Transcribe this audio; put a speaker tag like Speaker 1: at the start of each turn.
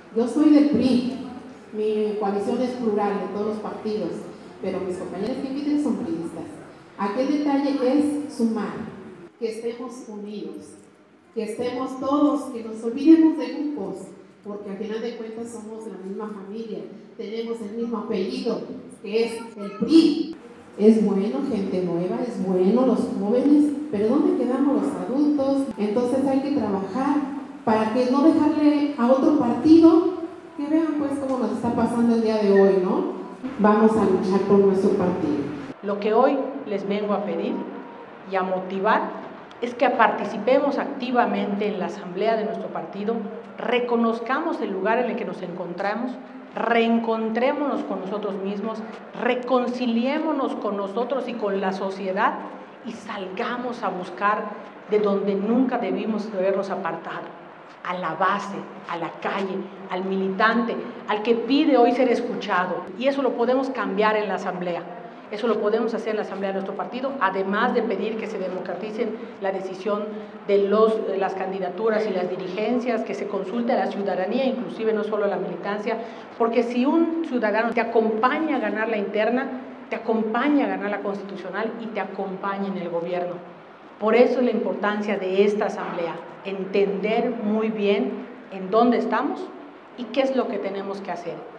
Speaker 1: Yo soy del PRI, mi coalición es plural de todos los partidos, pero mis compañeros que inviten son priistas. Aquí el detalle es sumar, que estemos unidos, que estemos todos, que nos olvidemos de grupos, porque al final de cuentas somos la misma familia, tenemos el mismo apellido, que es el PRI. Es bueno gente nueva, es bueno los jóvenes, pero ¿dónde quedamos los adultos? Entonces hay que trabajar para que no dejarle a otro partido, que vean pues cómo nos está pasando el día de hoy, ¿no? Vamos a luchar por nuestro partido.
Speaker 2: Lo que hoy les vengo a pedir y a motivar es que participemos activamente en la asamblea de nuestro partido, reconozcamos el lugar en el que nos encontramos, reencontrémonos con nosotros mismos, reconciliémonos con nosotros y con la sociedad y salgamos a buscar de donde nunca debimos habernos apartado, a la base, a la calle, al militante, al que pide hoy ser escuchado. Y eso lo podemos cambiar en la asamblea. Eso lo podemos hacer en la asamblea de nuestro partido, además de pedir que se democraticen la decisión de las candidaturas y las dirigencias, que se consulte a la ciudadanía, inclusive no solo a la militancia, porque si un ciudadano te acompaña a ganar la interna, te acompaña a ganar la constitucional y te acompaña en el gobierno. Por eso es la importancia de esta asamblea, entender muy bien en dónde estamos y qué es lo que tenemos que hacer.